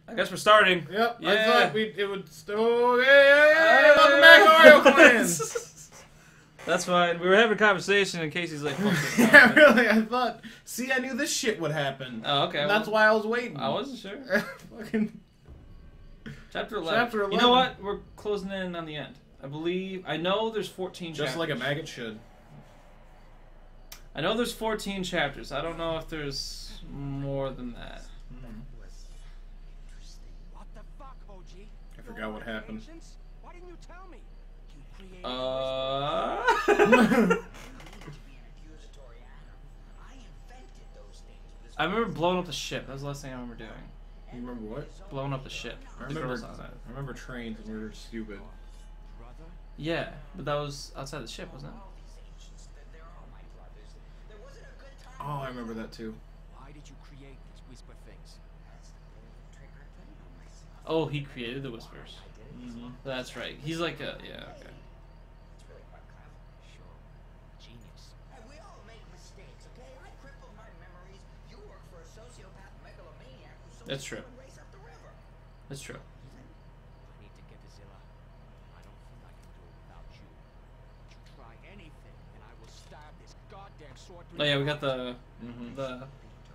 I guess we're starting. Yep. Yeah. I thought it would. Oh, hey, welcome back, Mario Clans. That's fine. We were having a conversation in case he's like, fuck this. Yeah, really. I thought. See, I knew this shit would happen. Oh, okay. And that's why I was waiting. I wasn't sure. Fucking. Chapter 11. Chapter 11. You know what? We're closing in on the end. I know there's 14 chapters. Just like a maggot should. I know there's 14 chapters. I don't know if there's more than that. I forgot what happened. Why didn't you tell me? I remember blowing up the ship. That was the last thing I remember doing. You remember what? Blowing up the ship. I The girls remember. on it. I remember trains and we were stupid. Yeah, but that was outside the ship, wasn't it? Oh, I remember that too. Why did you create these whisper things? Oh, he created the whispers. Mm-hmm. That's right. He's like a okay. Sure. Genius. We all make mistakes, okay? I crippled my memories. You work for a sociopath megalomaniac who sold That's true. and race up the river. That's true. I need to get to Zilla. I don't think I can do it without you. You try anything, and I will stab this goddamn sword through Oh yeah, we your got the heart.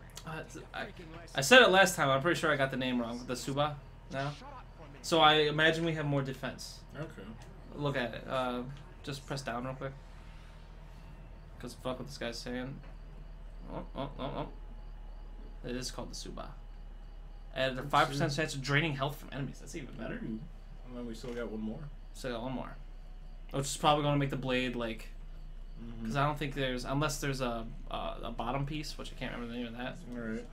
I said it last time. I'm pretty sure I got the name wrong. The Suba now. Shut up for a minute. So I imagine we have more defense. Okay. Look at it. Just press down real quick. Cause fuck what this guy's saying. Oh. It is called the Suba. Added a 5% chance of draining health from enemies. That's even better. And then we still got one more. So I got one more. Which is probably gonna make the blade like. Because I don't think there's, unless there's a bottom piece, which I can't remember the name of that. Alright.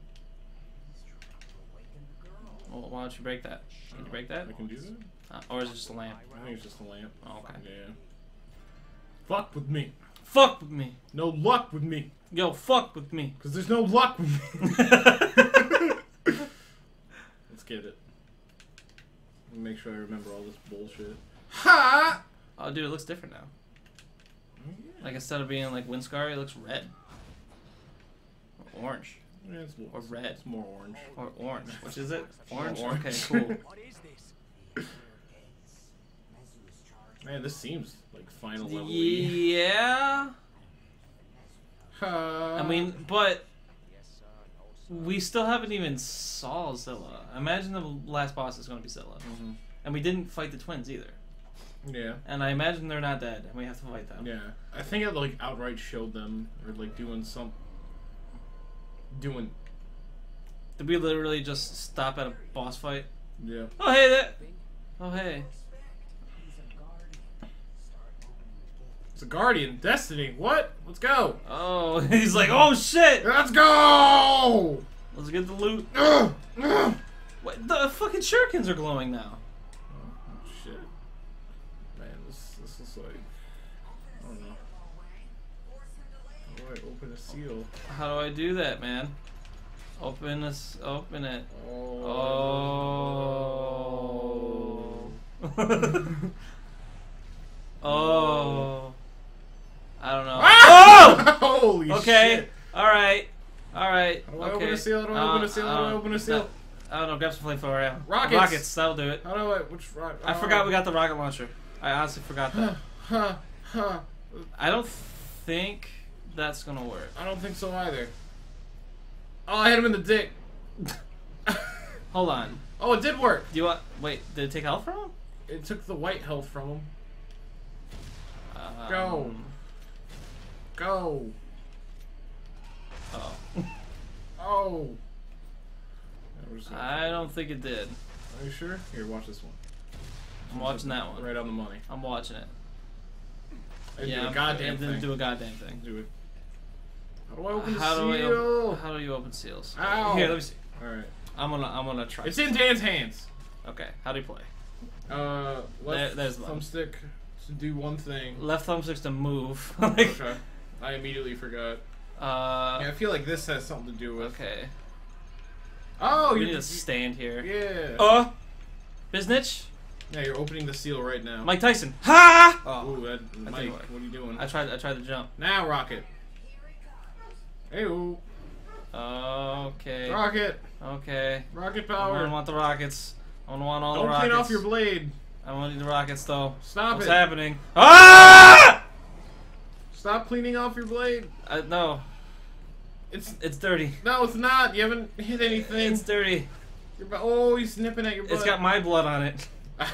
Well, why don't you break that? Can you break that? I can do that? Or is it just a lamp? I think it's just a lamp. Oh, okay. Yeah. Fuck with me. Fuck with me. No luck with me. Yo, fuck with me. Because there's no luck with me. Let's get it. Let me make sure I remember all this bullshit. Ha! Oh, dude, it looks different now. Like, instead of being like Windscar, it looks red. Or orange. Yeah, it's, Or red. It's more orange. Or orange. Which is it? Orange? Orange. Okay, cool. What is this? Man, this seems like final level. Yeah. Ha! I mean, but Yes, sir. No, sir. we still haven't even saw Zilla. Imagine the last boss is going to be Zilla. And we didn't fight the twins either. Yeah. And I imagine they're not dead, and we have to fight them. Yeah. I think it like outright showed them or like doing. Did we literally just stop at a boss fight? Yeah. Oh, hey, that. Oh, hey. It's a guardian. Destiny. What? Let's go. Oh, he's like, oh shit! Let's go. Let's get the loot. Ugh. Ugh. What? The fucking shurikens are glowing now. Oh, shit. Man, this is like. I don't know. How do I open a seal? How do I do that, man? Open this. Open it. Oh. Oh. Oh. I don't know. Ah! Oh! Holy Okay. shit. Alright. Alright. How do I Okay. open a seal? How do I open a seal? How do I open a seal? I don't know. Grab some flamethrower. Yeah. Rockets. Rockets. That'll do it. How do I? Which rock? I forgot we got the rocket launcher. I honestly forgot that. Huh. Huh. I don't think that's gonna work. I don't think so either. Oh, I hit him in the dick. Hold on. Oh, it did work. Do you want? Wait. Did it take health from him? It took the white health from him. Um, Go. Go. Oh. Oh. We're just gonna- I don't think it did. Are you sure? Here, watch this one. I'm watching that one. Right on the money. I'm watching it. I didn't Yeah. do a goddamn it didn't thing. do a goddamn thing. Do it. How do I open the How do seal? how do you open seals? Ow. Here, let me see. All right. I'm gonna try. It's in Dan's hands. Okay. How do you play? Left there's one. thumbstick to do one thing. Left thumbstick's to move. Like, Okay. I immediately forgot. Yeah, I feel like this has something to do with. Okay. Oh, We you need to stand here. Yeah. Biznitch. Yeah, you're opening the seal right now. Mike Tyson. Ha! Oh. Ooh, that, Mike, didn't work. what are you doing? I tried to jump. Now, Rocket. Hey-oo. Okay. Rocket. Okay. Rocket I power. don't want the rockets. I don't want all the Don't rockets. clean off your blade. I want to do the rockets though. Stop What's it. happening? Ah! Stop cleaning off your blade. No. It's dirty. No, it's not. You haven't hit anything. It's dirty. Oh, he's nipping at your butt. It's got my blood on it.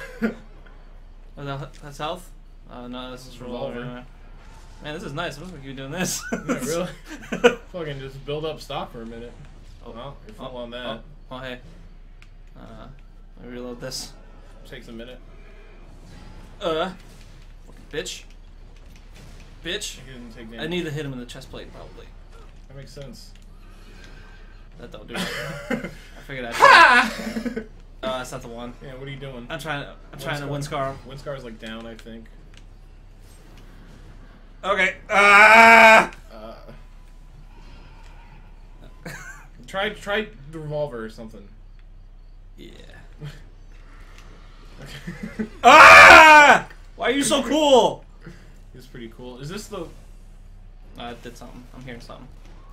Oh, that's health? No, this is revolver. Revolver. Man, this is nice. I'm just gonna keep doing this. Yeah, really? Fucking just build up stock for a minute. Oh, Well, you're full on that. Oh, hey. Let me reload this. Takes a minute. Fucking bitch. Bitch. He didn't take I damage. need to hit him in the chest plate, probably. That makes sense. That don't do it. I figured I'd. Ha! That's not the one. Yeah, what are you doing? I'm trying to win scar. Windscar's like down, I think. Okay. Ah! Try the revolver or something. Yeah. Okay. Ah! Why are you so cool? It's pretty cool. Is this the... I did something. I'm hearing something.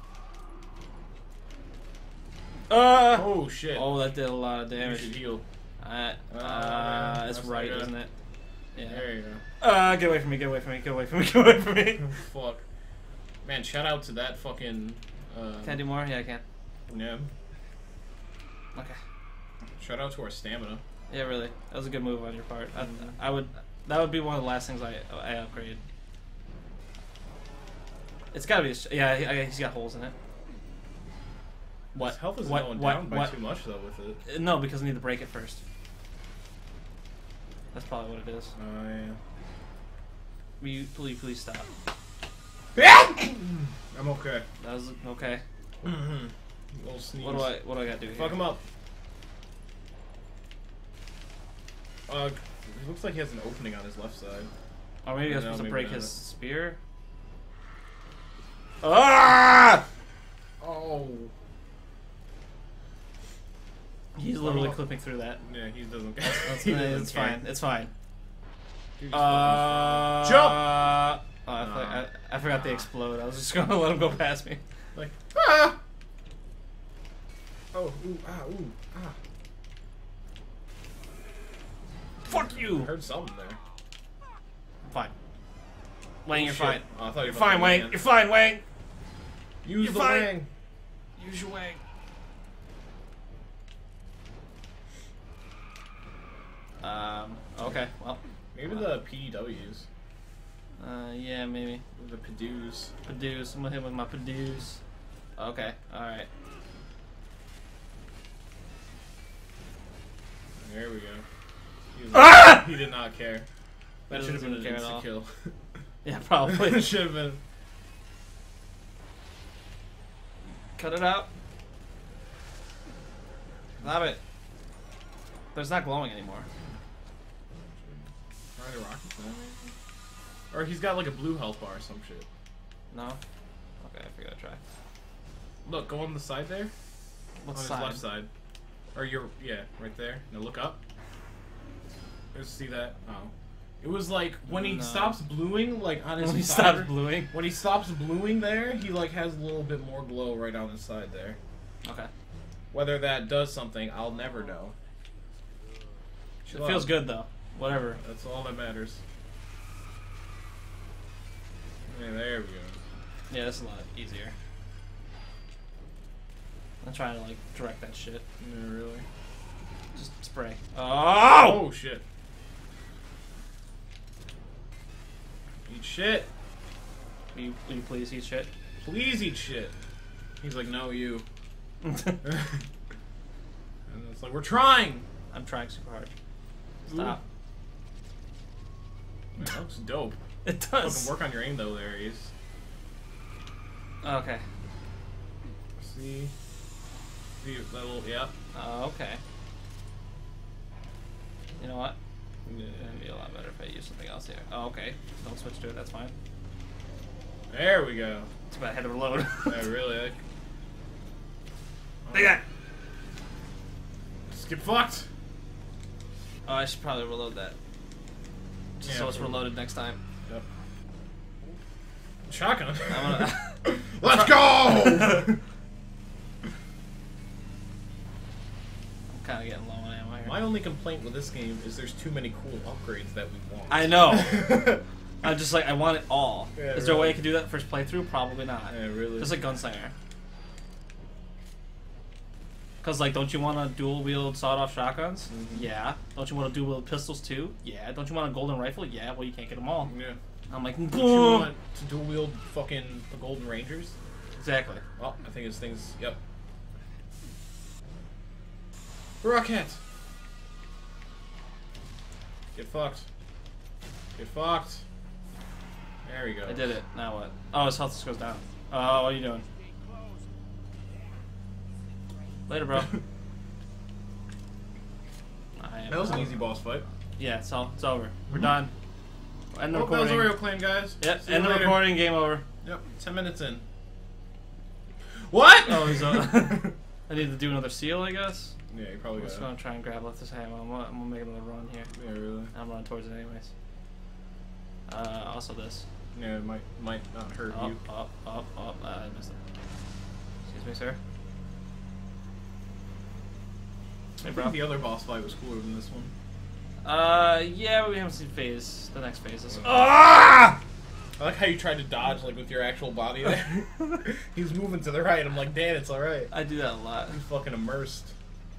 Oh shit. Oh, that did a lot of You damage. should heal. Man, it's that's not right, good. isn't it? Yeah. There you go. Get away from me, get away from me, get away from me, get away from me. Fuck. Man, shout out to that fucking... Can I do more? Yeah, I can. Yeah. Okay. Shout out to our stamina. Yeah, really. That was a good move on your part. I would... That would be one of the last things I upgrade. It's gotta be... Yeah, he's got holes in it. What? His health is What? going What? down by What? too much, though, with it. No, because I need to break it first. That's probably what it is. Yeah. Will you please stop? I'm okay. That was okay. Little sneeze. What do I gotta do here? Fuck him up. It looks like he has an opening on his left side. Or maybe I'm No, supposed to maybe break not. his spear. Ah! Oh. He's literally clipping through that. Yeah, he doesn't. That's he doesn't it's care. fine. It's fine. Dude, he's fucking Jump! Oh, I forgot they explode. I was just gonna let him go past me. like, ah! Oh, ooh, ah, ooh, ah. Fuck I you! heard something there. Fine. Wang, you're Shit. fine. Oh, I thought you You're were fine, about to Wang. land. You're fine, Wang. Use You're the fine. wang. Use your Wang. Okay. Well. Maybe the PDWs. Yeah, maybe. The Padoos. Padoos. I'm gonna hit with my Padoos. Okay. All right. There we go. He, was Ah! he did not care. That He should have been an doesn't care at all. instant kill. Yeah, probably. It should have been. Cut it out. Stop it. But it's not glowing anymore. Try the rockets now, maybe? Or he's got like a blue health bar or some shit. No? Okay, I figured I'd try. Look, go on the side there. What on side? his left side. Or yeah, right there. Now look up. Let's see that. Oh. It was like when he No. stops bluing, like on his When he side. stops bluing. When he stops bluing there, he like has a little bit more glow right on his side there. Okay. Whether that does something, I'll never know. It feels good though. Whatever. That's all that matters. Yeah, there we go. Yeah, this is a lot easier. I'm trying to like direct that shit. Yeah, really. Just spray. Oh! Oh shit. Eat shit. Will you please eat shit? Please eat shit. He's like, no, you. And it's like, we're trying. I'm trying super hard. Stop. Man, that looks dope. It Fucking does. work on your aim though, there, Ace. Okay. See that little, yeah. Okay. You know what? It'd be a lot better if I use something else here. Oh, okay. Don't switch to it. That's fine. There we go. Too bad I had to reload. Yeah, really. Take that. Just get fucked. Oh, I should probably reload that. Just Yeah, so it's for- reloaded next time. Yep. Shotgun. I'm gonna. Let's go. kind of getting low on ammo here. My only complaint with this game is there's too many cool upgrades that we want. I know. I'm just like, I want it all. Yeah, Is there a way really. I could do that first playthrough? Probably not. Yeah, really. Just like Gunslinger. Because, like, don't you want to dual-wield sawed-off shotguns? Mhm. Yeah. Don't you want to dual-wield pistols, too? Yeah. Don't you want a golden rifle? Yeah. Well, you can't get them all. Yeah. I'm like, Don't you boom! want to dual wield fucking the Golden Rangers? Exactly. Oh, I think it's things. Yep. Rocket! Get fucked. Get fucked. There we go. I did it. Now what? Oh, his health just goes down. Oh, what are you doing? Later, bro. I am That was an out. easy boss fight. Yeah, it's over. We're done. End the Oh, that was recording. Oreo Clan, guys. Yep, See you end the later. recording. Game over. Yep, 10 minutes in. What? Oh, he's I need to do another seal, I guess. Yeah, you probably I'm just got gonna try and grab left this ammo. I'm gonna make another run here. Yeah, really. I'm running towards it anyways. Also this. Yeah, it might not hurt Up, you. up. I missed it. Excuse me, sir. Hey, I bro. think the other boss fight was cooler than this one. Yeah, but we haven't seen phase. The next phase is. Ah! I like how you tried to dodge like with your actual body there. He was moving to the right. I'm like, Dan, it's alright. I do that a lot. He's fucking immersed.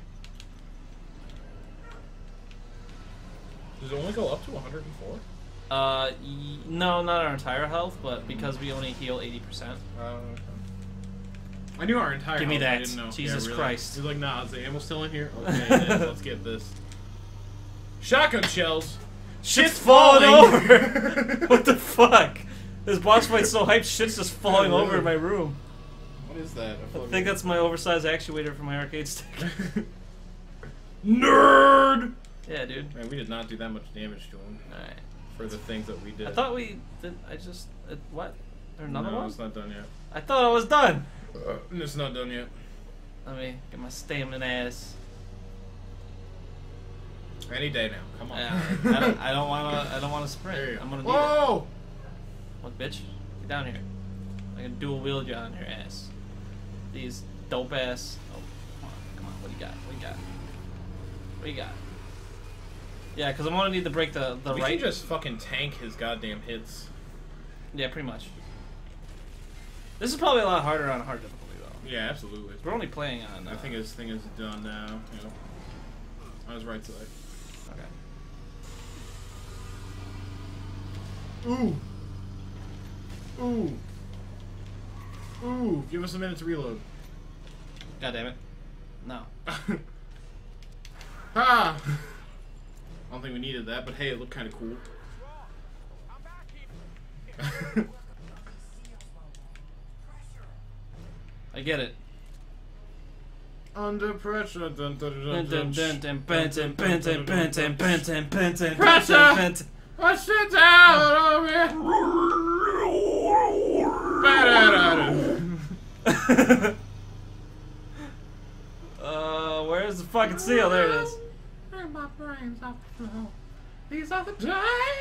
Does it only go up to 104? No, not our entire health, but because we only heal 80%. Okay. I knew our entire Give me health, I that. didn't know. Jesus Yeah, really. Christ. He's like, nah, is the ammo still in here? Okay, it is. Let's get this. Shotgun shells. Shit's falling over! What the fuck? This boss fight's so hyped, shit's just falling Yeah, over really. in my room. What is that? I think that's my oversized actuator for my arcade stick. Nerd! Yeah, dude. Man, we did not do that much damage to him Alright. for the things that we did. I thought we did. What? There another no, one? it's not done yet. I thought I was done. It's not done yet. Let me get my stamina ass. Any day now. Come on. Yeah, I don't wanna sprint. There you go. I'm gonna need it. Whoa! What, bitch? Get down here. I can dual wield you on your ass. These dope ass. Oh, come on. What do you got? What do you got? What do you got? Yeah, because I'm gonna need to break the We right. can just fucking tank his goddamn hits. Yeah, pretty much. This is probably a lot harder on hard difficulty though. Yeah, absolutely. We're only playing on. I think his thing is done now. Yep. On his right side. Okay. Ooh. Ooh. Ooh. Give us a minute to reload. God damn it. No. Ha! I don't think we needed that, but hey, it looked kind of cool. I'm back here. I get it. Under pressure. Dun, dun, dun, dun, dun, Pressure! Push it down on me. Where's the fucking seal? There it is. My brains off the floor. These are the days.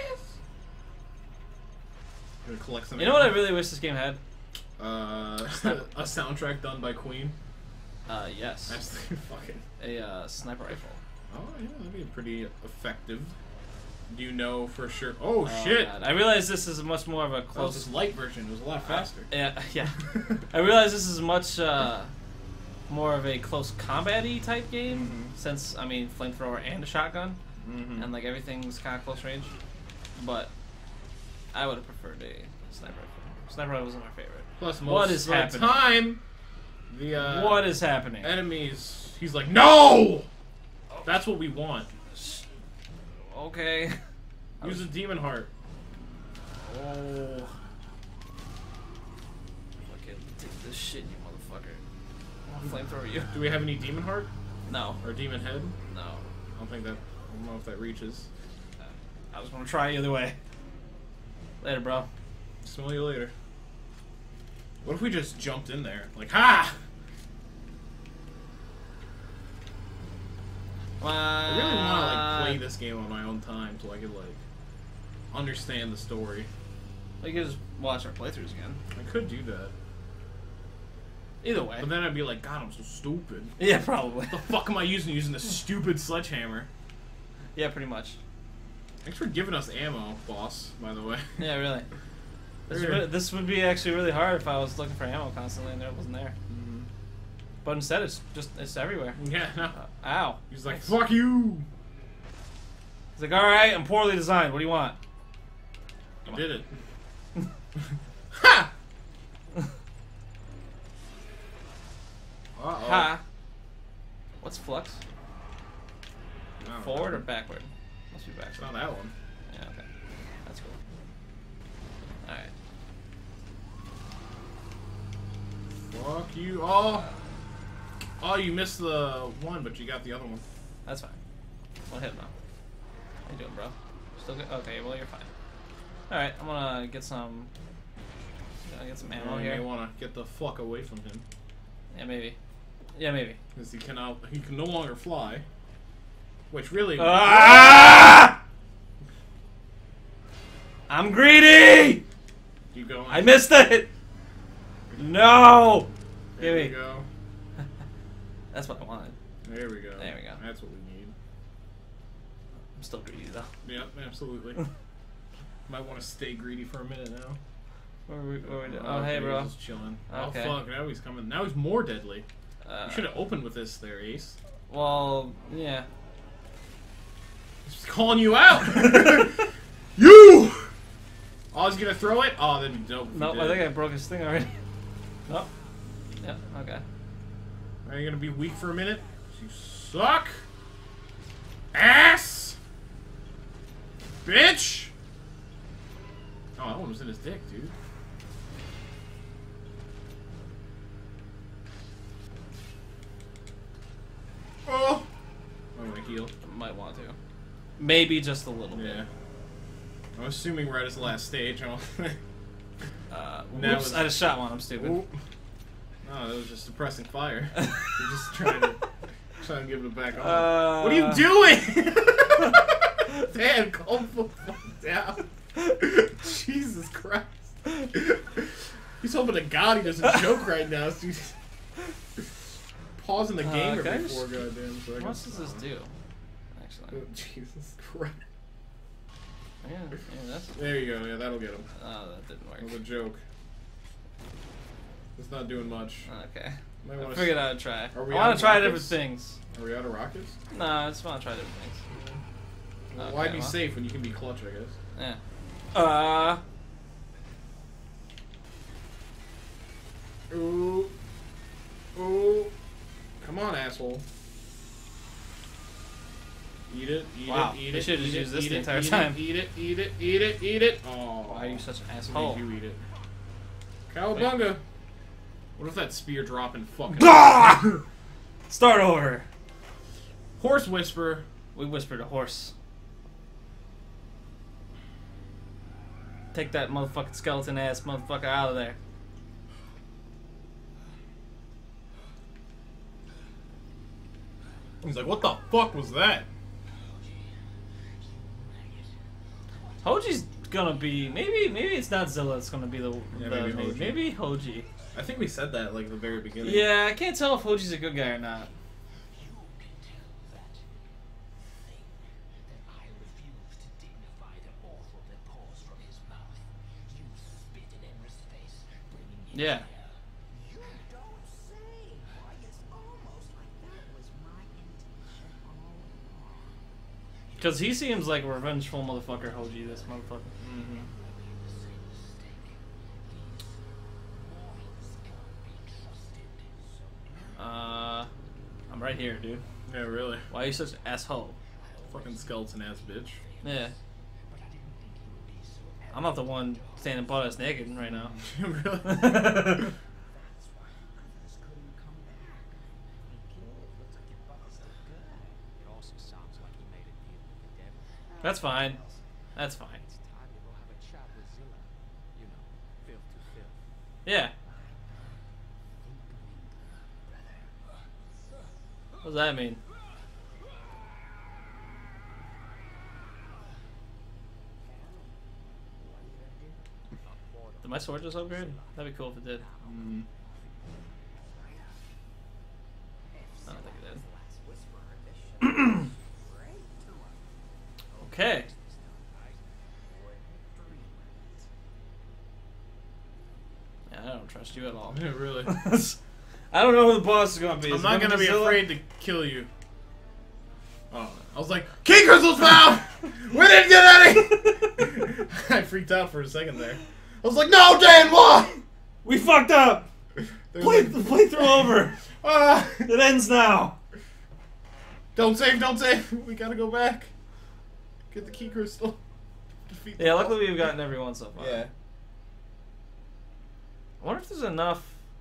Gonna collect some. You know what I really wish this game had? A soundtrack done by Queen. Yes. Absolutely fucking. A sniper rifle. Oh yeah, that'd be pretty effective. Do you know for sure? Oh shit! God. I realize this is much more of a That was close. this light version. It was a lot faster. Yeah. I realize this is much more of a close combat-y type game, Mhm. since I mean flamethrower and a shotgun, Mm-hmm. and like everything's kind of close range. But I would have preferred a sniper rifle. Sniper rifle wasn't my favorite. Plus, most What is of the happening? time, the What is happening? enemies. He's like, no. That's what we want. Okay. Use a demon heart. Oh. Fucking take this shit, you motherfucker. I'll flamethrower you. Do we have any demon heart No. or demon head? No. I don't think that. I don't know if that reaches. I was gonna try either way. Later, bro. Smell you later. What if we just jumped in there? Like, ha! I really want to like play this game on my own time so I could like understand the story. We could just watch our playthroughs again. I could do that. Either way. But then I'd be like, God, I'm so stupid. Yeah, probably. What the fuck am I using this stupid sledgehammer? Yeah, pretty much. Thanks for giving us ammo, boss, by the way. Yeah, really. Sure. This would be actually really hard if I was looking for ammo constantly and it wasn't there. Mhm. But instead, it's everywhere. Yeah, no. Ow. He's like, Thanks. fuck you! He's like, alright, I'm poorly designed. What do you want? You did it. Ha! Uh-oh. Ha. What's flux? I don't Forward know. or backward? Must be backward. It's not that one. Yeah, okay. That's cool. Alright. Fuck you. Oh! Oh, you missed the one, but you got the other one. That's fine. One hit now. How you doing, bro? Still good? Okay, well, you're fine. Alright, I'm gonna get some... get some ammo You here. may want to get the fuck away from him. Yeah, maybe. Yeah, maybe. Because he can no longer fly. Which really... Ah! I'm greedy! Keep going. I missed it! No! There we Give me. go. That's what I wanted. There we go. There we go. That's what we need. I'm still greedy, though. Yep, absolutely. Might want to stay greedy for a minute now. Where we doing? Oh, hey, okay, bro. He's just chilling. Okay. Oh, fuck. Now he's coming. Now he's more deadly. You should have opened with this there, Ace. Well, yeah. He's just calling you out! You! Oh, he's gonna throw it? Oh, that'd be dope. If Nope, he I did. think I broke his thing already. Nope. Yeah, okay. Are you gonna be weak for a minute? You suck! Ass! Bitch! Oh, that one was in his dick, dude. Oh! I'm gonna heal. Might want to. Maybe just a little Yeah. bit. I'm assuming we're at his last stage. I don't Now Whoops, it's- I just shot one. I'm stupid. Oop. No, that was just suppressing fire. You're just trying to give it back on. What are you doing? Dan, calm the fuck down. Jesus Christ. He's hoping to God he doesn't choke right now. So he's pausing the game can I every just- 4 goddamn seconds. What does this do? Actually. Oh, Jesus Christ. Yeah, that's... There you go. Yeah, that'll get him. Oh, that didn't That was a work. joke. It's not doing much. Okay. Might I wanna figured I'd try. Are I we want out to try different rockets? things. Are we out of rockets? No, I just want to try different things. Well, Okay, why be well. safe when you can be clutch, I guess? Yeah. Ooh. Ooh. Come on, asshole. Eat it, eat Wow, it, eat they it. should've eat just it, used this eat the it, entire eat time. It, eat it, eat it, eat it, eat it. Oh. Why are you such an Make asshole? you eat it. Cowabunga. What if that spear dropping fucking Ah! Start over. Horse whisper? We whispered a horse. Take that motherfucking skeleton ass motherfucker out of there. He's like, what the fuck was that? Hoji's gonna be maybe it's not Zilla. It's gonna be the Yeah, the maybe main- Hoji. maybe Hoji. I think we said that like at the very beginning. Yeah, I can't tell if Hoji's a good guy or not. You can tell that thing that I refuse to dignify the awful that pours from his mouth. You spit in Emra's face, bringing him Yeah. here. You don't say. Why, it's almost like that was my intention all along. Because he seems like a revengeful motherfucker, Hoji, this motherfucker. Mm-hmm. The same mistake. These mortals can't be trusted. I'm right here, dude. Yeah, really. Why are you such an asshole? Fucking skeleton ass bitch. Yeah. But I didn't think you would be so I'm not the one standing butt ass naked right now. Really? That's why others couldn't come back. Hey, kid, looks like your bucket's still good. It also sounds like he made a deal with the devil. That's fine. That's fine. It's time to go have a chat with Zilla. You know, filth to filth. Yeah. What does that mean? Did my sword just upgrade? That'd be cool if it did. Mm. Okay. Yeah, I don't trust you at all. Yeah, really. I don't know who the boss is gonna be. I'm Is it not gonna be Godzilla? afraid to kill you. Oh, I was like, Key Crystal's found! We didn't get any! I freaked out for a second there. I was like, no, Dan, why? We fucked up. Play the playthrough over. Ah, It ends now. don't save, don't save. We gotta go back. Get the Key Crystal. Defeat the Yeah, boss. luckily we've gotten everyone so far. Yeah. I wonder if there's enough.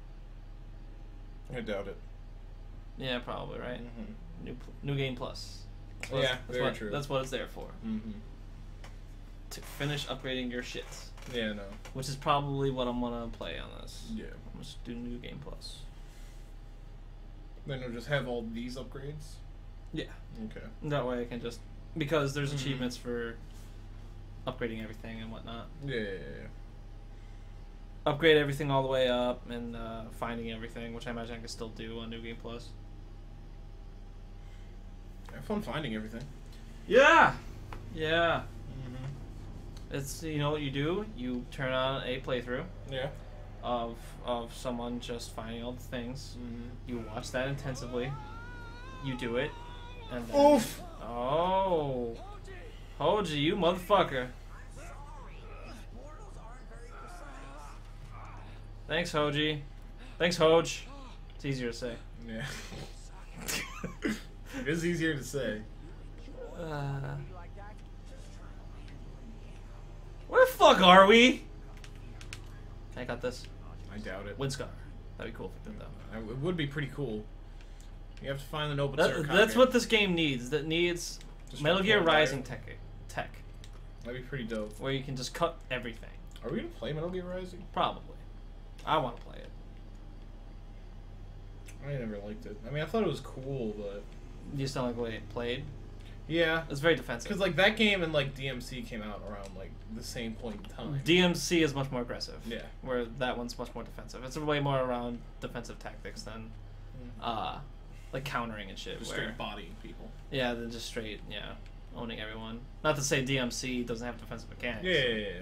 I doubt it. Yeah, probably right. Mm-hmm. New game plus. Yeah, that's very what, true. That's what it's there for. Mm-hmm. To finish upgrading your shit, Yeah, no. which is probably what I'm gonna play on this. Yeah. I'm just do new game plus. Then we'll just have all these upgrades? Yeah. Okay. That way I can just because there's Mhm. achievements for upgrading everything and whatnot. Yeah. Upgrade everything all the way up and finding everything, which I imagine I can still do on New Game Plus. Have fun finding everything. Yeah. Yeah. Mm-hmm. It's you know what you do? You turn on a playthrough Yeah. of someone just finding all the things. Mm-hmm. You watch that intensively. You do it, and then, Oof! oh, Hoji, you motherfucker! Thanks, Hoji. Thanks, Hoj. It's easier to say. Yeah. It is easier to say. Where the fuck are we? I got this. I doubt it. Windscar. That'd be cool if it did though. It would be pretty cool. You have to find the Noble That's what this game needs. That needs Just Metal Gear control Rising fire. tech, That'd be pretty dope. where you can just cut everything. Are we gonna play Metal Gear Rising? Probably. I want to play it. I never liked it. I mean, I thought it was cool, but You just don't like the way it played. yeah, It's very defensive. because like that game and like DMC came out around like the same point in time. DMC is much more aggressive. Yeah. Where that one's much more defensive. It's way more around defensive tactics than, like countering and shit. Just where, straight bodying people. yeah, than just straight, owning everyone. Not to say DMC doesn't have defensive mechanics. Yeah.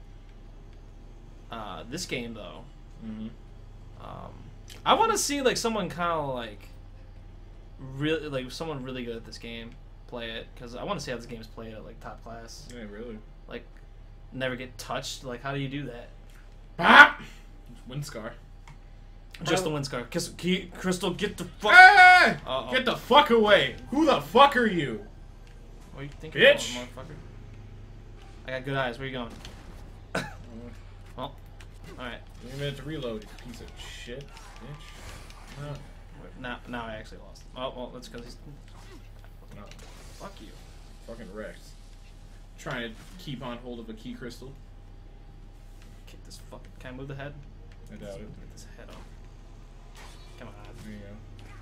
This game though, Mm-hmm. I want to see like someone kind of like really like someone really good at this game play it because I want to see how this game's played at like top class. Yeah, really. Like never get touched. Like how do you do that? Ah! Windscar. Just the Windscar. Crystal, get the fuck. Hey! Uh-oh. Get the fuck away! Who the fuck are you? Where you think you're Bitch! going, motherfucker? I got good eyes. Where you going? Well, alright. Give me a minute to reload, you piece of shit, bitch. No. Now I actually lost. Oh, well, that's because he's... No. Fuck you. Fucking wrecked. Trying to keep on hold of a key crystal. Kick this fucking... Can I move the head? I doubt it. Get this head off. Come on. There you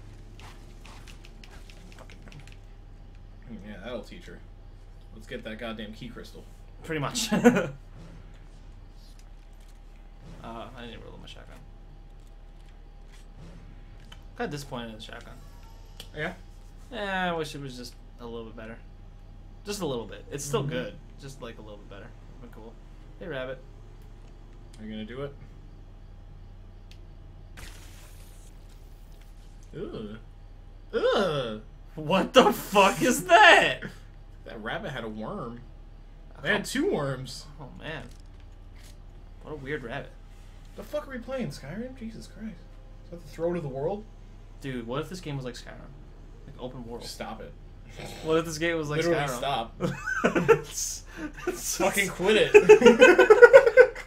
Fucking... go. Yeah, that'll teach her. Let's get that goddamn key crystal. Pretty much. I didn't reload my shotgun. Kind of disappointed in the shotgun. Yeah? I wish it was just a little bit better. Just a little bit. It's still Mhm. good. Just like a little bit better. But cool. Hey, Rabbit. Are you gonna do it? Ugh. Ugh. What the fuck is that? That rabbit had a worm. They had 2 worms. Oh man. What a weird rabbit. The fuck are we playing, Skyrim? Jesus Christ. Is that the throat of the world? Dude, what if this game was like Skyrim? Like open world. Stop it. What if this game was like Literally Skyrim? stop. It's Fucking quit it.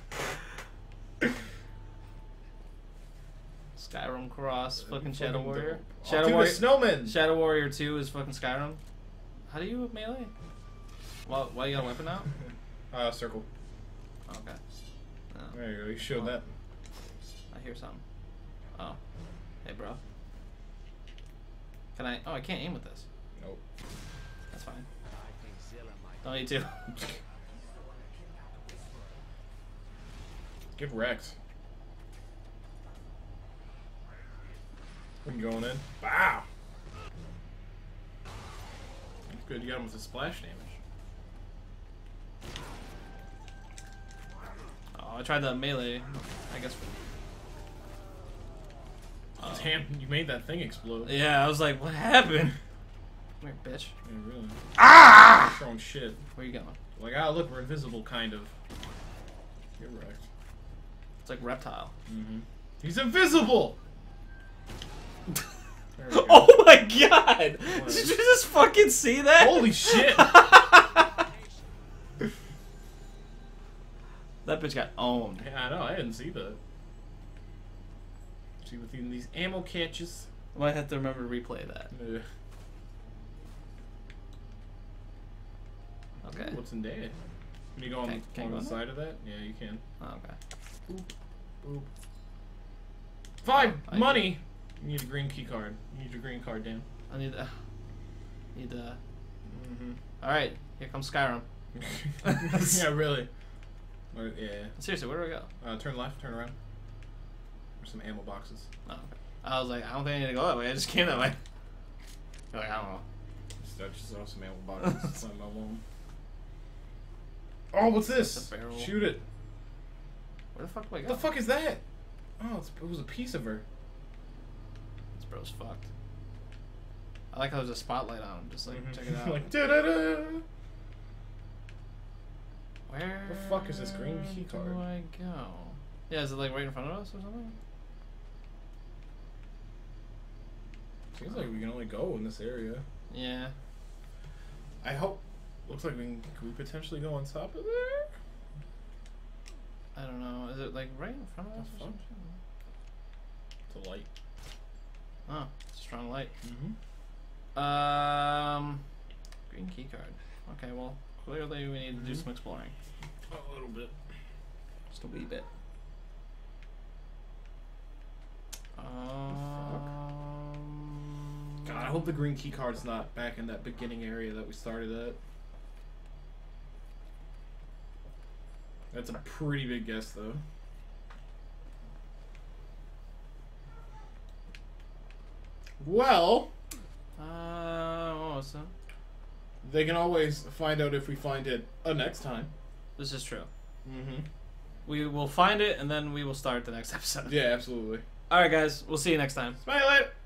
Skyrim Cross, fucking Fucking Shadow Warrior. dope. Shadow I'll do Warrior. the snowman. Shadow Warrior 2 is fucking Skyrim. How do you melee? Why you got a weapon out? Circle. Oh, okay. Oh, There you go. You showed Oh. that. I hear something. Oh. Hey, bro. Can I? Oh, I can't aim with this. Nope. That's fine. Don't need to. Get wrecked. I'm going in. Wow. That's good. You got him with a splash damage. I tried the melee. I guess. Damn, you made that thing explode. Yeah, I was like, what happened? Come here, bitch. Yeah, really. Ah! Throwing shit. Where you going? Like, ah, look, we're invisible, kind of. You're wrecked. It's like Reptile. Mm-hmm. He's invisible! There we go. Oh my god! What? Did you just fucking see that? Holy shit! That bitch got owned. Yeah, I know, I didn't see that. See, with these ammo catches. I might have to remember to replay that. Okay. Ooh, what's in there? Can you go on, Can you on go the on side of that? Yeah, you can. Oh, okay. Boop. 5 I- money! You need a green key card. You need your green card, Dan. I need Mm-hmm. Alright, here comes Skyrim. Yeah, really. Or, yeah. Seriously, where do we go? Turn left, turn around. There's some ammo boxes. Oh, okay. I was like, I don't think I need to go that way. I just came that way. You're like, I don't know. I just saw some ammo boxes on my wall. Oh, what's this? That's a barrel. Shoot it. Where the fuck do I What go? the fuck is that? Oh, it was a piece of her. This bro's fucked. I like how there's a spotlight on him. Just like, check it out. Like, da-da-da. Where The fuck is this green key card? do I go? Yeah, is it like right in front of us or something? Seems like we can only go in this area. Yeah. I hope. Looks like can we potentially go on top of there? I don't know. Is it like right in front of us The or fuck? something? It's a light. Oh, it's a strong light. Mm-hmm. Green key card. Okay, well, clearly we need to do some exploring. A little bit. Just a wee bit. God, I hope the green key card's not back in that beginning area that we started at. That's a pretty big guess, though. Well, what was that? they can always find out if we find it next time. This is true. Mm-hmm. We will find it and then we will start the next episode. Yeah, absolutely. Alright, guys. We'll see you next time. Smile later.